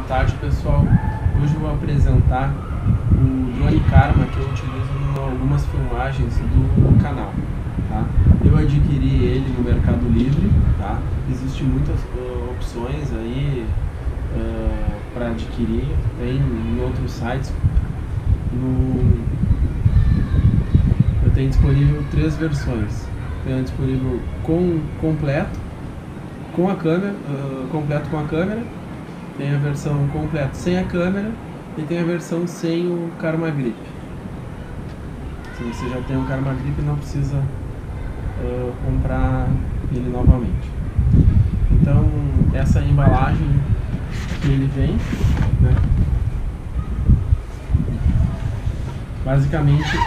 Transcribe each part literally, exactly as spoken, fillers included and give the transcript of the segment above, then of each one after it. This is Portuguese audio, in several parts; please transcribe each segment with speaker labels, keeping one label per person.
Speaker 1: tarde, pessoal. Hoje eu vou apresentar o drone Karma que eu utilizo em algumas filmagens do canal, tá? Eu adquiri ele no Mercado Livre, tá? Existem muitas uh, opções aí uh, para adquirir, tem em outros sites. No... Eu tenho disponível três versões. Tenho disponível com completo, com a câmera, uh, completo com a câmera. Tem a versão completa sem a câmera e tem a versão sem o Karma Grip. Se você já tem o Karma Grip, não precisa uh, comprar ele novamente. Então, essa é a embalagem que ele vem, né? Basicamente,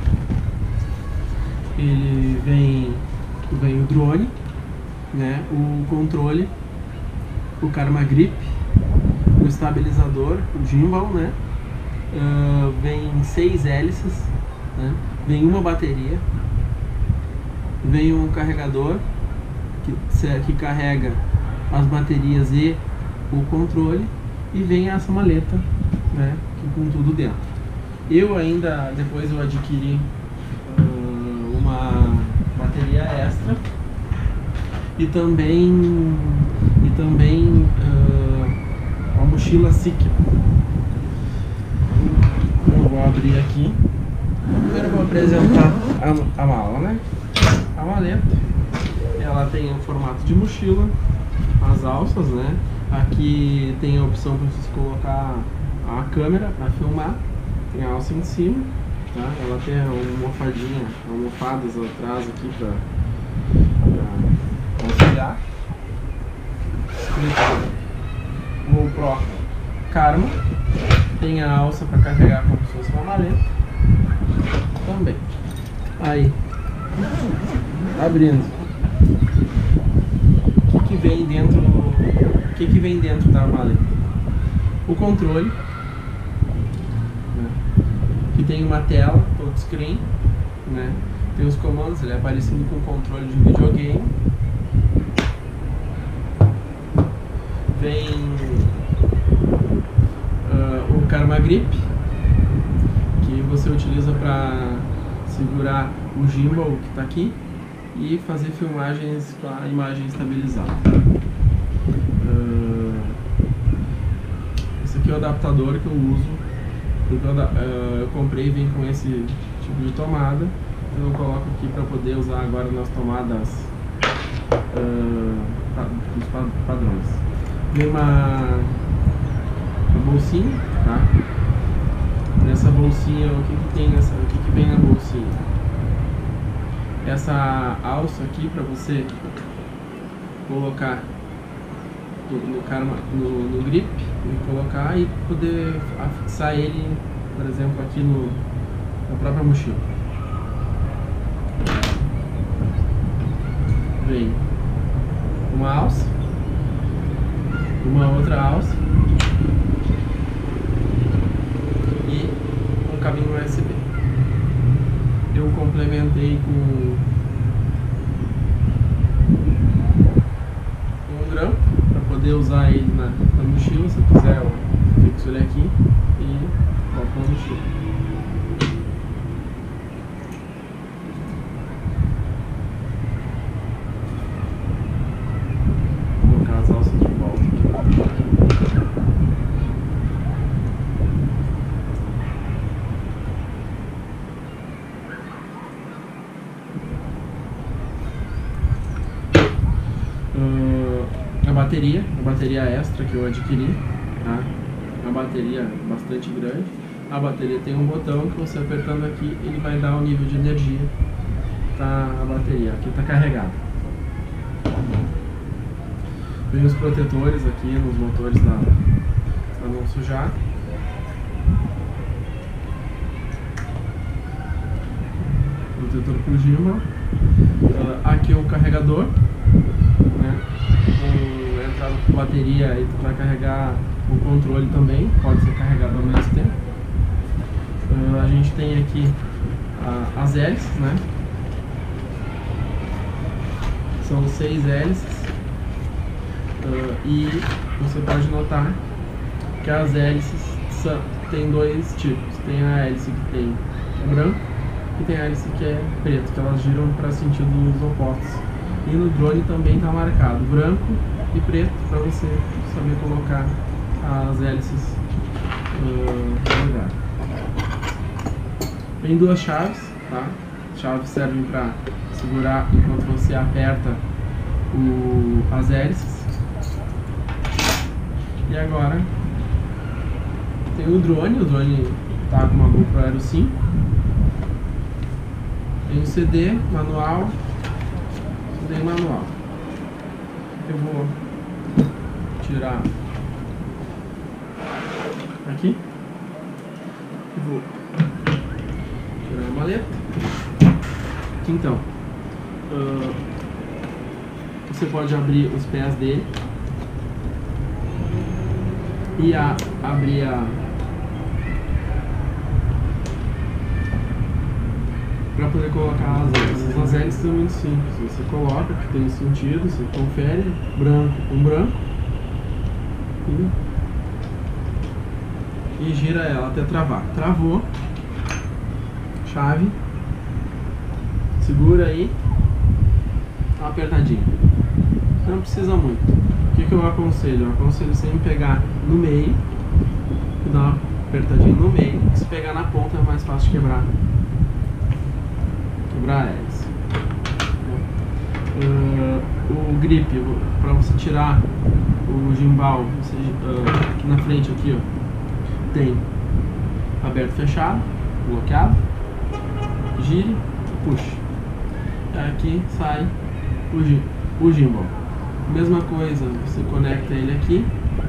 Speaker 1: ele vem, vem o drone, né? O controle, o Karma Grip, o estabilizador, o gimbal, né? Uh, vem seis hélices, né? Vem uma bateria, vem um carregador que, que carrega as baterias e o controle, e vem essa maleta, né? Com tudo dentro. Eu ainda, depois eu adquiri uh, uma bateria extra e também, e também uh, uma mochila Sikia. Eu vou abrir aqui. Primeiro eu vou apresentar a, a mala, né? A maleta, ela tem o formato de mochila, as alças, né? Aqui tem a opção para vocês colocar a câmera para filmar. Tem a alça em cima, tá? Ela tem uma almofadinha, almofadas atrás aqui para auxiliar. GoPro Karma, tem a alça para carregar como se fosse uma maleta também. Aí, abrindo, o que que vem dentro, o que que vem dentro da maleta? O controle, né? Que tem uma tela touchscreen, né? Tem os comandos, ele é parecido com o controle de videogame. Vem uh, o Karma Grip, que você utiliza para segurar o gimbal que está aqui e fazer filmagens com a imagem estabilizada. Uh, esse aqui é o adaptador que eu uso, porque eu, uh, eu comprei e vem com esse tipo de tomada, então eu coloco aqui para poder usar agora nas tomadas uh, dos padrões. Vem uma, uma bolsinha, tá? Nessa bolsinha, o que que tem nessa, o que que vem na bolsinha? Essa alça aqui para você colocar no, no, karma, no, no grip, e colocar e poder afixar ele, por exemplo, aqui no, na própria mochila. Vem uma alça, uma outra alça e um cabinho U S B. Eu complementei com um grampo para poder usar ele na, na mochila. Se eu quiser, eu fixo ele aqui e coloco na mochila. Uh, a bateria, a bateria extra que eu adquiri, tá? Uma bateria bastante grande. A bateria tem um botão que você apertando aqui, ele vai dar o nível de energia. Tá, a bateria aqui está carregada. Vem os protetores aqui nos motores para não sujar. Protetor para o gimbal. Uh, aqui é o carregador, né? Com entrada com bateria aí tu vai carregar o controle também, pode ser carregado ao mesmo tempo. Uh, a gente tem aqui uh, as hélices, né? São seis hélices uh, e você pode notar que as hélices são, tem dois tipos. Tem a hélice que tem é branco e tem a hélice que é preto, que elas giram para sentidos opostos. E no drone também está marcado branco e preto para você saber colocar as hélices uh, no lugar. Tem duas chaves, tá? As chaves servem para segurar enquanto você aperta o, as hélices. E agora tem o drone, o drone tá com uma GoPro Hero cinco. Tem o C D, manual, C D manual. Eu vou tirar aqui. Eu vou tirar a maleta. Aqui então, uh, você pode abrir os pés dele e a, abrir a para poder colocar as hélices. As hélices são muito simples. Você coloca, que tem sentido, você confere branco com branco e, e gira ela até travar. Travou, chave, segura aí, apertadinho. Não precisa muito. O que, que eu aconselho? Eu aconselho sempre pegar no meio e dar uma apertadinha no meio. Se pegar na ponta é mais fácil de quebrar. Quebrar a hélice. Uh, o grip, para você tirar o gimbal, você, uh, aqui na frente aqui, ó, tem aberto, fechado, bloqueado, gire e puxe. Aqui sai o, o gimbal. Mesma coisa, você conecta ele aqui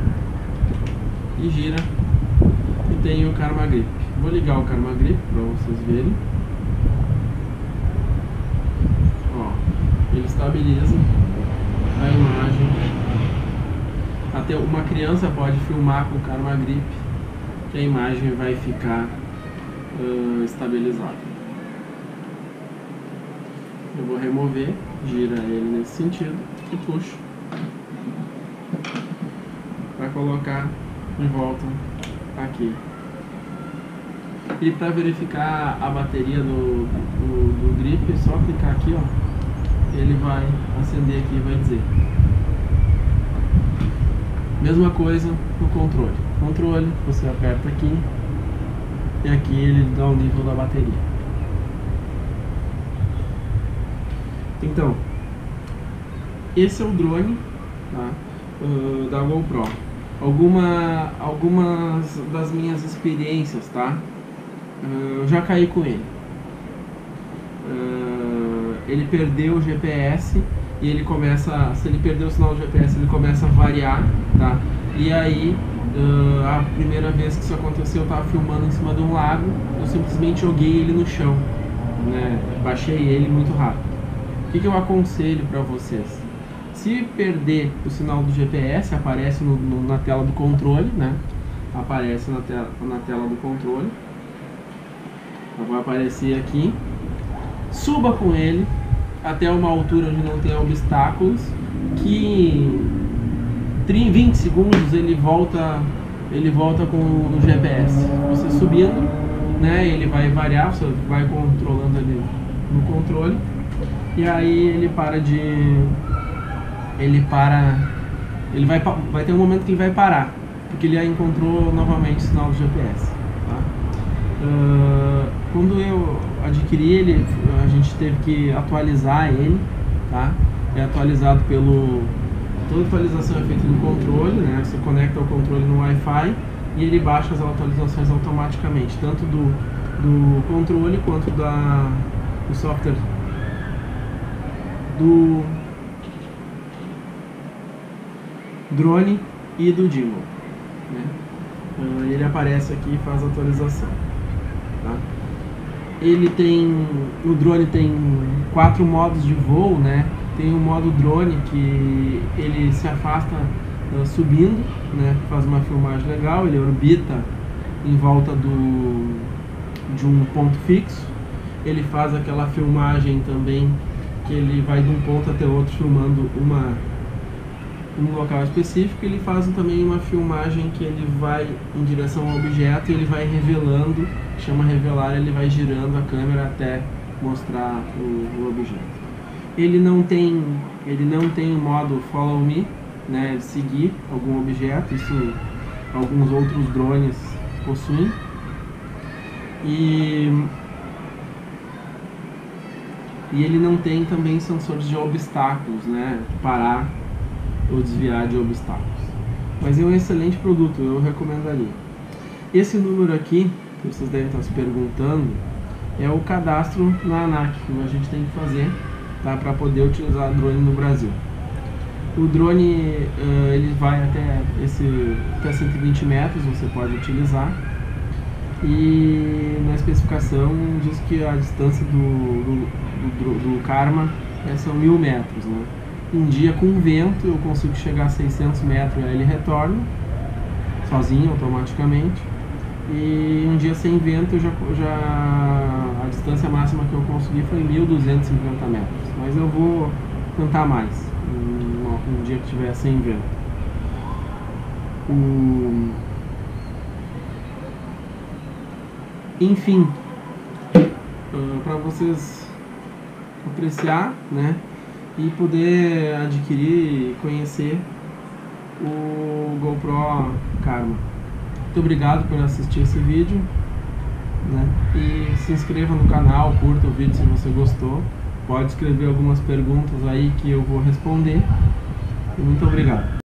Speaker 1: e gira e tem o Karma Grip. Vou ligar o Karma Grip para vocês verem. Ó, ele estabiliza a imagem. Até uma criança pode filmar com o Karma Grip, que a imagem vai ficar uh, estabilizada. Eu vou remover, gira ele nesse sentido e puxo para colocar de volta aqui. E para verificar a bateria do, do, do grip, é só clicar aqui, ó, ele vai acender aqui e vai dizer. Mesma coisa no controle. Controle, você aperta aqui e aqui ele dá o nível da bateria. Então, esse é o drone, tá, uh, da GoPro. Alguma, algumas das minhas experiências, tá? Uh, eu já caí com ele. Uh, ele perdeu o G P S e ele começa, se ele perdeu o sinal do G P S, ele começa a variar, tá? E aí, uh, a primeira vez que isso aconteceu, eu estava filmando em cima de um lago, eu simplesmente joguei ele no chão, né? Baixei ele muito rápido. O que, que eu aconselho para vocês? Se perder o sinal do G P S, aparece no, no, na tela do controle, né? Aparece na tela, na tela do controle. Vai aparecer aqui. Suba com ele até uma altura onde não tenha obstáculos, que em vinte segundos ele volta, ele volta com o G P S. Você subindo, né? Ele vai variar, você vai controlando ali no controle. E aí ele para de... Ele para... Ele vai, vai ter um momento que ele vai parar, porque ele já encontrou novamente o sinal do G P S. Tá? Uh, quando eu adquiri ele, a gente teve que atualizar ele. Tá? É atualizado pelo... Toda atualização é feita no controle, né? Você conecta o controle no Wi-Fi e ele baixa as atualizações automaticamente, tanto do, do controle quanto da, do software do drone e do gimbal, né? Uh, ele aparece aqui e faz a atualização, tá? Ele tem, o drone tem quatro modos de voo, né? Tem o modo drone que ele se afasta uh, subindo, né? Faz uma filmagem legal, ele orbita em volta do, de um ponto fixo. Ele faz aquela filmagem também que ele vai de um ponto até outro filmando uma, um local específico. Ele faz também uma filmagem que ele vai em direção ao objeto e ele vai revelando, chama revelar, ele vai girando a câmera até mostrar o, o objeto. Ele não tem, ele não tem o modo follow me, né, de seguir algum objeto, isso alguns outros drones possuem. E, e ele não tem também sensores de obstáculos, né, parar ou desviar de obstáculos. Mas é um excelente produto, eu recomendaria. Esse número aqui, que vocês devem estar se perguntando, é o cadastro na ANAC que a gente tem que fazer, tá, para poder utilizar drone no Brasil. O drone uh, ele vai até, esse, até cento e vinte metros, você pode utilizar. E na especificação diz que a distância do, do, do, do Karma é, são mil metros, né? Um dia com vento eu consigo chegar a seiscentos metros e aí ele retorna sozinho, automaticamente. E um dia sem vento eu já, já a distância máxima que eu consegui foi mil duzentos e cinquenta metros. Mas eu vou tentar mais um, um dia que tiver sem vento. O... Enfim, uh, para vocês apreciar, né, e poder adquirir e conhecer o GoPro Karma. Muito obrigado por assistir esse vídeo, né, e se inscreva no canal, curta o vídeo se você gostou. Pode escrever algumas perguntas aí que eu vou responder. E muito obrigado.